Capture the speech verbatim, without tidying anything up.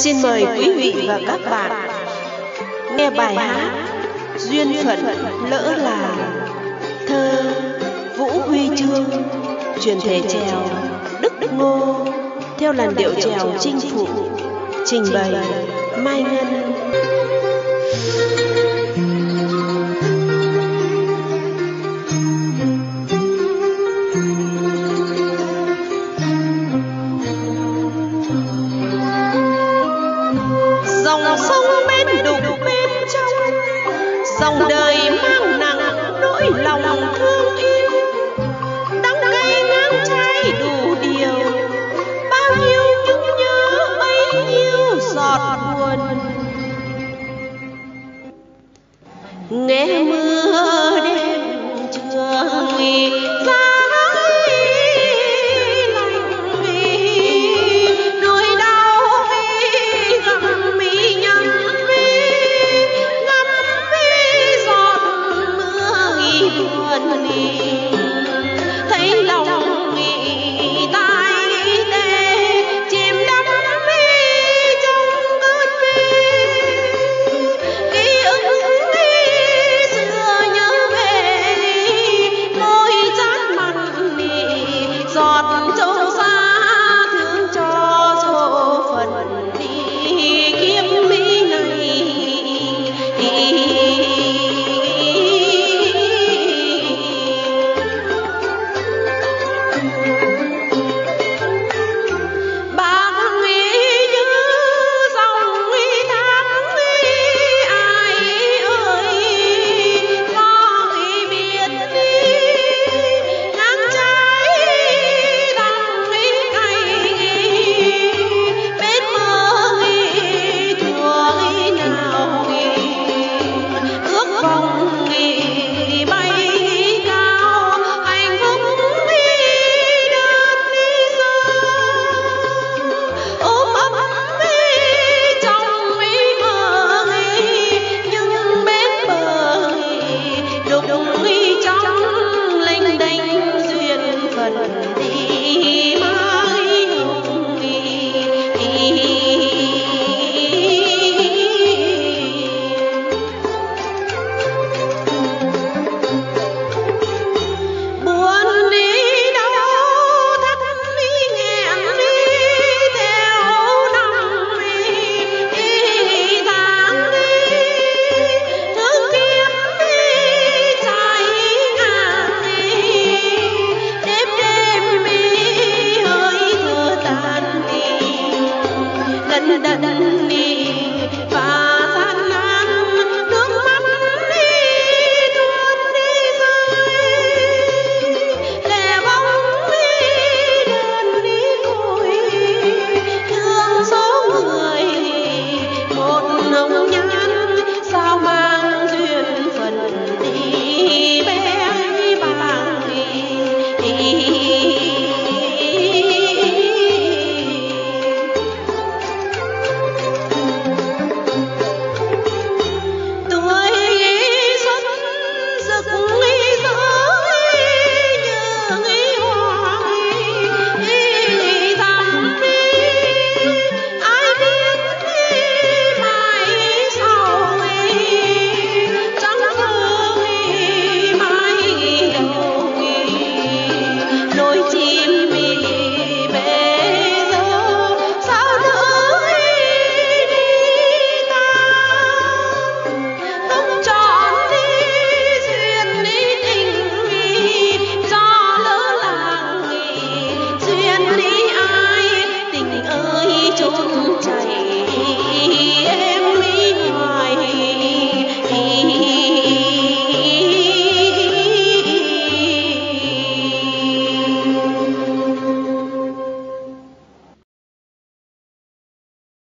Xin mời quý vị và các bạn nghe bài hát Duyên phận lỡ làng, thơ Vũ Huy Chương, truyền thể chèo Đức Ngô theo làn điệu chèo Chinh Phụ, trình bày Mai Ngân. Dòng sông bên đục bên trong, dòng đời mang nặng nỗi lòng thương yêu, đắng cay ngang trái đủ điều, bao nhiêu nhung nhớ bấy nhiêu giọt buồn. Nghe mưa đêm trường nguy đần đần